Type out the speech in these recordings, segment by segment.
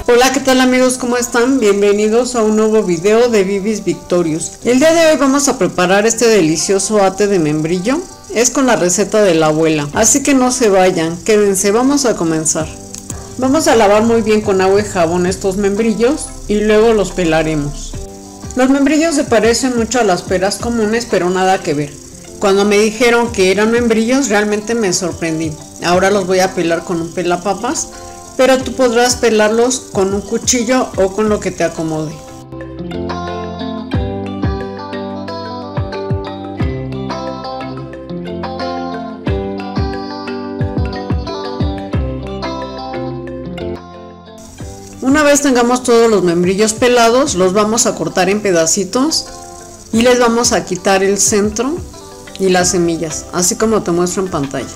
Hola, ¿qué tal amigos? ¿Cómo están? Bienvenidos a un nuevo video de Vivis Victorious. El día de hoy vamos a preparar este delicioso ate de membrillo. Es con la receta de la abuela, así que no se vayan, quédense, vamos a comenzar. Vamos a lavar muy bien con agua y jabón estos membrillos y luego los pelaremos. Los membrillos se parecen mucho a las peras comunes, pero nada que ver. Cuando me dijeron que eran membrillos, realmente me sorprendí. Ahora los voy a pelar con un pelapapas, pero tú podrás pelarlos con un cuchillo o con lo que te acomode. Una vez tengamos todos los membrillos pelados, los vamos a cortar en pedacitos y les vamos a quitar el centro y las semillas, así como te muestro en pantalla.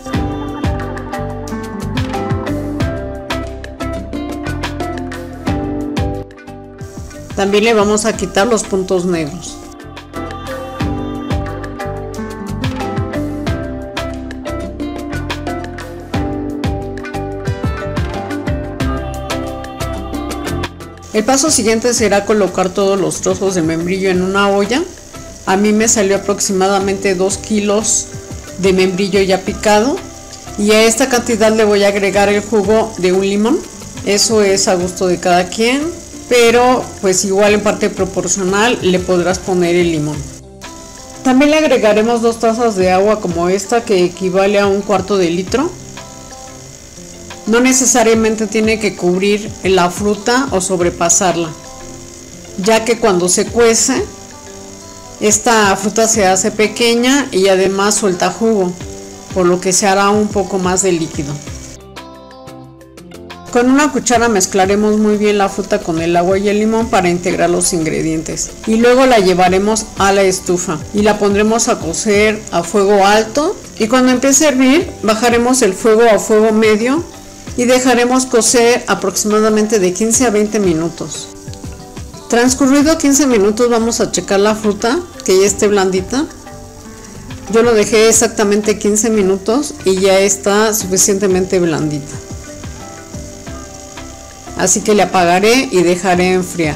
También le vamos a quitar los puntos negros. El paso siguiente será colocar todos los trozos de membrillo en una olla. A mí me salió aproximadamente 2 kilos de membrillo ya picado y a esta cantidad le voy a agregar el jugo de un limón. Eso es a gusto de cada quien, pero pues igual en parte proporcional le podrás poner el limón. También le agregaremos 2 tazas de agua como esta, que equivale a 1/4 de litro. No necesariamente tiene que cubrir la fruta o sobrepasarla, ya que cuando se cuece esta fruta se hace pequeña y además suelta jugo, por lo que se hará un poco más de líquido. Con una cuchara mezclaremos muy bien la fruta con el agua y el limón para integrar los ingredientes y luego la llevaremos a la estufa y la pondremos a cocer a fuego alto, y cuando empiece a hervir bajaremos el fuego a fuego medio y dejaremos cocer aproximadamente de 15 a 20 minutos. Transcurrido 15 minutos vamos a checar la fruta que ya esté blandita. Yo lo dejé exactamente 15 minutos y ya está suficientemente blandita. Así que le apagaré y dejaré enfriar.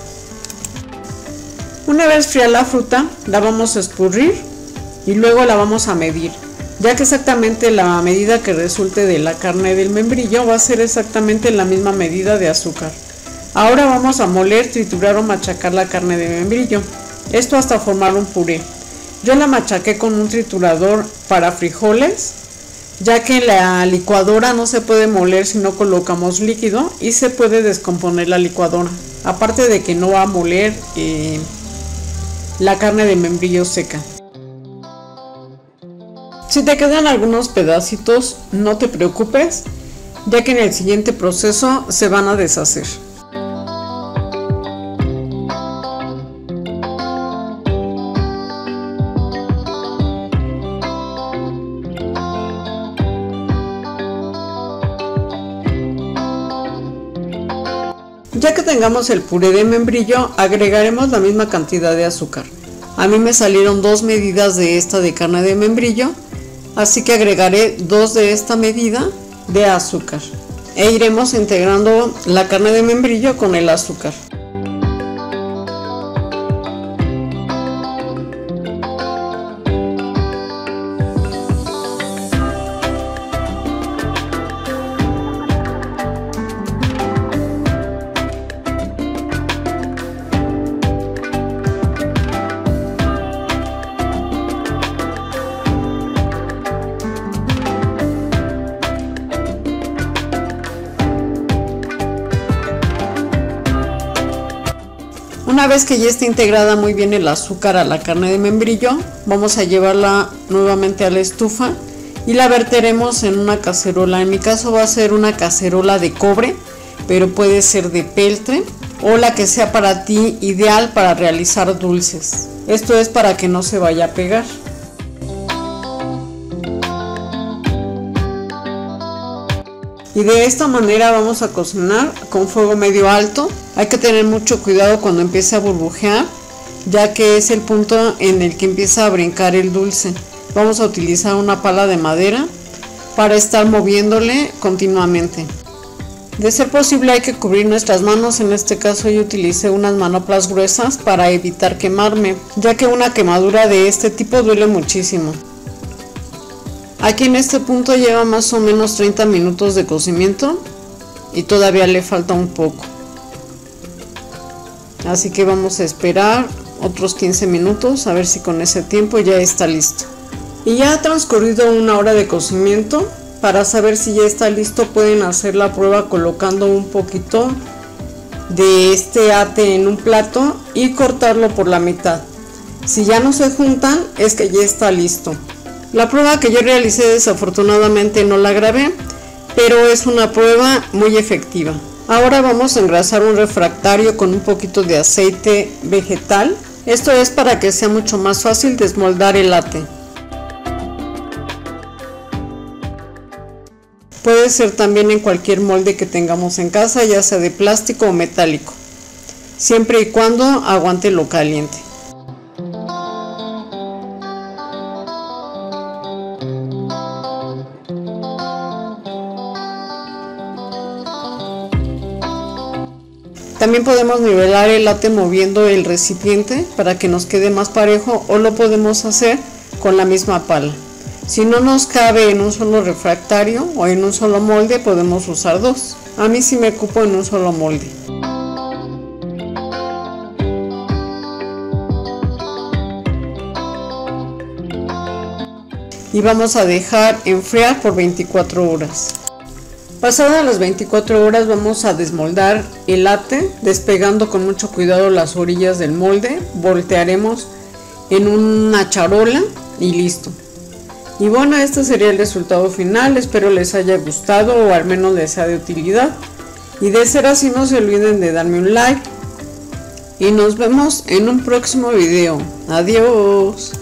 Una vez fría la fruta, la vamos a escurrir y luego la vamos a medir, ya que exactamente la medida que resulte de la carne del membrillo va a ser exactamente la misma medida de azúcar. Ahora vamos a moler, triturar o machacar la carne de membrillo, esto hasta formar un puré. Yo la machaqué con un triturador para frijoles, ya que en la licuadora no se puede moler si no colocamos líquido y se puede descomponer la licuadora, aparte de que no va a moler la carne de membrillo seca. Si te quedan algunos pedacitos, no te preocupes, ya que en el siguiente proceso se van a deshacer. Ya que tengamos el puré de membrillo, agregaremos la misma cantidad de azúcar. A mí me salieron 2 medidas de esta de carne de membrillo, así que agregaré 2 de esta medida de azúcar e iremos integrando la carne de membrillo con el azúcar. Una vez que ya esté integrada muy bien el azúcar a la carne de membrillo, vamos a llevarla nuevamente a la estufa y la verteremos en una cacerola. En mi caso va a ser una cacerola de cobre, pero puede ser de peltre o la que sea para ti ideal para realizar dulces. Esto es para que no se vaya a pegar. Y de esta manera vamos a cocinar con fuego medio alto. Hay que tener mucho cuidado cuando empiece a burbujear, ya que es el punto en el que empieza a brincar el dulce. Vamos a utilizar una pala de madera para estar moviéndole continuamente. De ser posible hay que cubrir nuestras manos, en este caso yo utilicé unas manoplas gruesas para evitar quemarme, ya que una quemadura de este tipo duele muchísimo. Aquí en este punto lleva más o menos 30 minutos de cocimiento y todavía le falta un poco. Así que vamos a esperar otros 15 minutos a ver si con ese tiempo ya está listo. Y ya ha transcurrido una hora de cocimiento. Para saber si ya está listo pueden hacer la prueba colocando un poquito de este ate en un plato y cortarlo por la mitad. Si ya no se juntan es que ya está listo. La prueba que yo realicé desafortunadamente no la grabé, pero es una prueba muy efectiva. Ahora vamos a engrasar un refractario con un poquito de aceite vegetal. Esto es para que sea mucho más fácil desmoldar el ate. Puede ser también en cualquier molde que tengamos en casa, ya sea de plástico o metálico, siempre y cuando aguante lo caliente. También podemos nivelar el ate moviendo el recipiente para que nos quede más parejo, o lo podemos hacer con la misma pala. Si no nos cabe en un solo refractario o en un solo molde, podemos usar dos. A mí sí me cupo en un solo molde. Y vamos a dejar enfriar por 24 horas. Pasadas las 24 horas vamos a desmoldar el ate, despegando con mucho cuidado las orillas del molde. Voltearemos en una charola y listo. Y bueno, este sería el resultado final. Espero les haya gustado o al menos les sea de utilidad. Y de ser así, no se olviden de darme un like. Y nos vemos en un próximo video. Adiós.